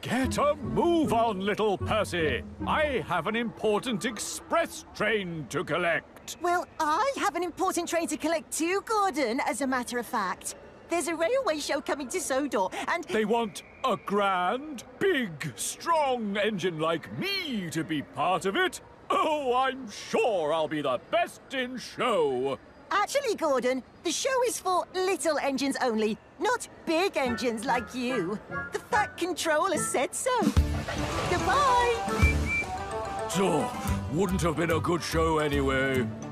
Get a move on, little Percy. I have an important express train to collect. Well, I have an important train to collect too, Gordon, as a matter of fact. There's a railway show coming to Sodor, and... They want a grand, big, strong engine like me to be part of it. Oh, I'm sure I'll be the best in show. Actually, Gordon, the show is for little engines only, not big engines like you. The Fat Controller said so. Goodbye! Oh, wouldn't have been a good show anyway.